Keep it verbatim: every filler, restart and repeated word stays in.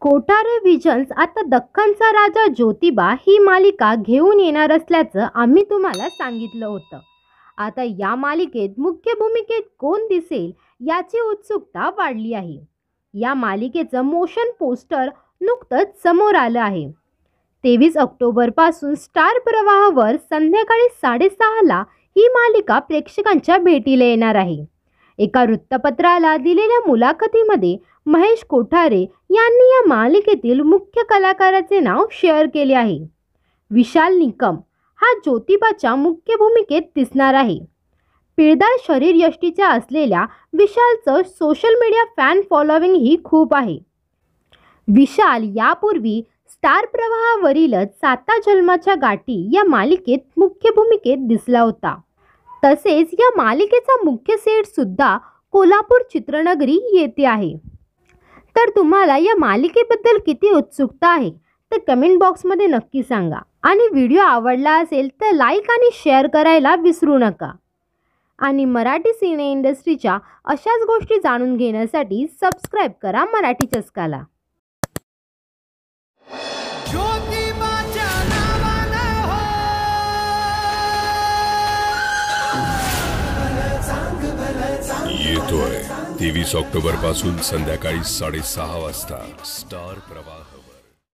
Kothare visions आता दख्खनचा राजा ज्योतिबा ही मालिका घेऊन येणार असल्याचं आम्ही तुम्हाला सांगितलं होतं. आता या मालिकेत मुख्य भूमिकेत कोण दिसेल याची उत्सुकता वाढली आहे. या मालिकेचं मोशन पोस्टर नुकतंच समोर आलं आहे. तेवीस ऑक्टोबरपासून स्टार प्रवाहावर संध्याकाळी साडेसहाला ही मालिका प्रेक्षकांच्या भेटीला येणार आहे. एका वृत्तपत्राला दिलेल्या मुलाखतीमध्ये महेश कोठारे यांनी या मालिकेतील मुख्य कलाकाराचे नाव शेअर केले आहे. विशाल निकम हा ज्योतिबाच्या मुख्य भूमिकेत दिसणार आहे. पिळदार शरीरयष्टीच्या असलेल्या विशालचं सोशल मीडिया फॅन फॉलोविंग ही खूप आहे. विशाल यापूर्वी स्टार प्रवाहावरीलच साता जन्माच्या गाठी या मालिकेत मुख्य भूमिकेत दिसला होता. तसेच या मालिकेचा मुख्य सेट सुद्धा कोल्हापूर चित्रनगरी येथे आहे. तर तुम्हाला या मालिकेबद्दल किती उत्सुकता आहे तर कमेंट बॉक्समध्ये नक्की सांगा. आणि व्हिडिओ आवडला असेल तर लाईक आणि शेअर करायला विसरू नका. आणि मराठी सिने इंडस्ट्रीच्या अशाच गोष्टी जाणून घेण्यासाठी सबस्क्राईब करा मराठी चस्काला. येतोय तेवीस ऑक्टोबर पासून संध्याकाळी साडेसहा वाजता स्टार प्रवाह.